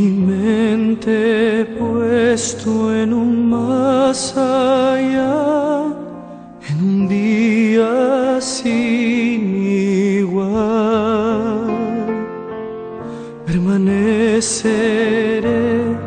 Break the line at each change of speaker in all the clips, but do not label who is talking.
Mi mente puesto en un más allá, en un día sin igual. Permaneceré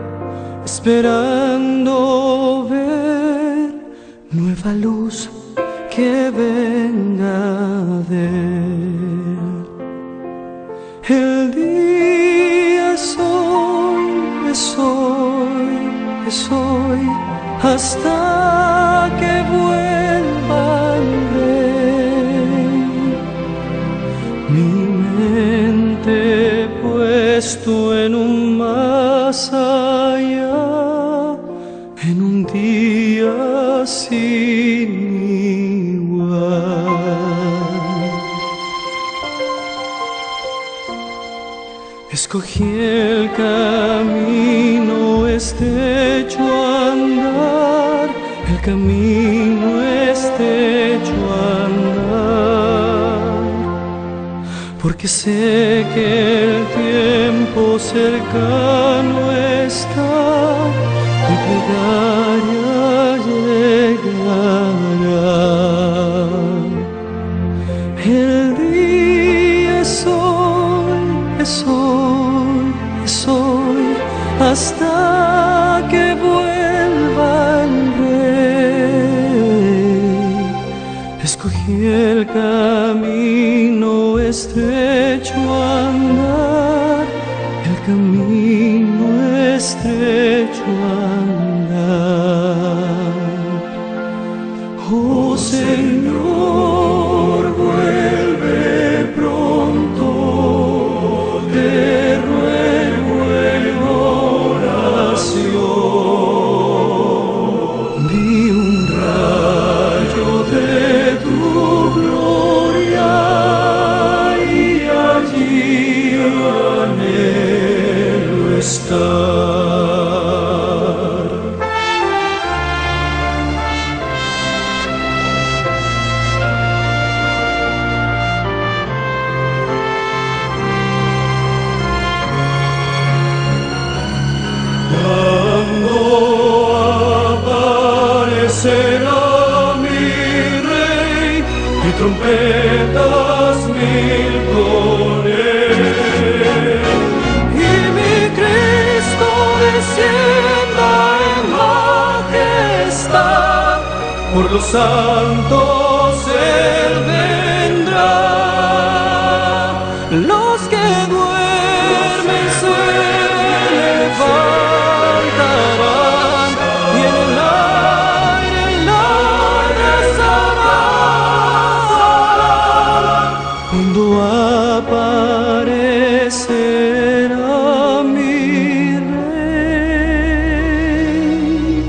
esperando ver nueva luz que venga de él. El día es hoy, es hoy, es hoy, hasta que vuelva el Rey. Mi mente puesto en un más allá, en un día sin igual. Escogí el camino estrecho a andar, el camino estrecho a andar, porque sé que el tiempo cercano está, mi plegaria llegará. El día es hoy, es hoy, es hoy, hasta que vuelva el Rey. Escogí el camino estrecho a andar, el camino estrecho a andar. Oh Señor, vuelve pronto, te ruego en oración. Vi un rayo de tu gloria y allí anhelo estar. Cuando aparecerá mi Rey y trompetas mil con él, y mi Cristo descienda en majestad, por los santos Él vendrá. Los que duermen se levantarán y en el aire enlaazarán. Cuando aparecerá mi Rey,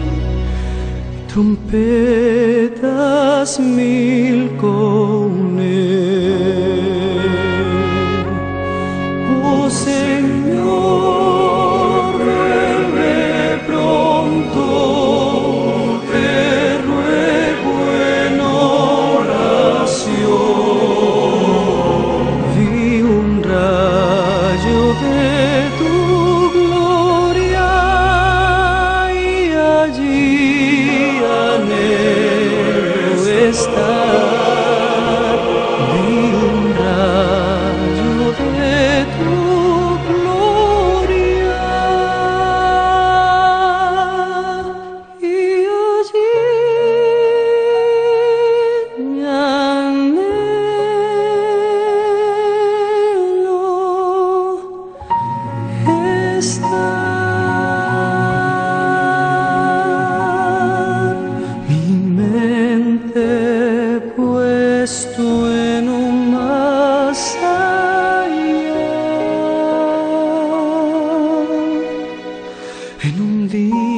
trompetas mil con él. Oh Señor, vuelve pronto, te ruego en oración. Vi un rayo de tu gloria y allí anhelo estar. Vi un rayo de tu gloria y allí anhelo estar. Mi mente puesto en un más allá, en un día